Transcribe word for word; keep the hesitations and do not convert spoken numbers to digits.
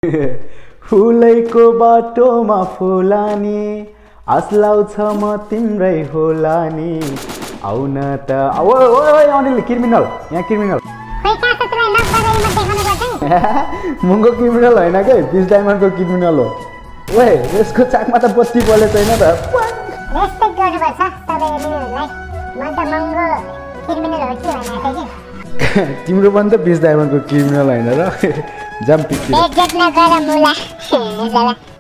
फुलैको बाटोमा फुलानी आस लाउँछ म तिम्रै होला नि आउन त ओइ ओइ अनिल क्रिमिनल यहाँ क्रिमिनल मुङ्गो क्रिमिनल होइन के बिस डायमन्डको क्रिमिनल हो ओए यसको चाकमा त बत्ती बले छैन त रेस्पेक्ट गर्नुपर्छ तपाईहरुलाई म त मुङ्गो क्रिमिनल हो कि भनेको के तिम्रो पनि त बिस डायमन्डको क्रिमिनल होइन र जाम पिक्चर बेइज्जत नगर मुला